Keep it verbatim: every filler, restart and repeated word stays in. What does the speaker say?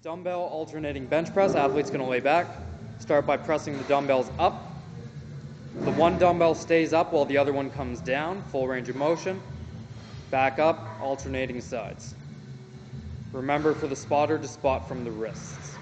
Dumbbell alternating bench press. Athlete's going to lay back. Start by pressing the dumbbells up. The one dumbbell stays up while the other one comes down. Full range of motion. Back up, alternating sides. Remember for the spotter to spot from the wrists.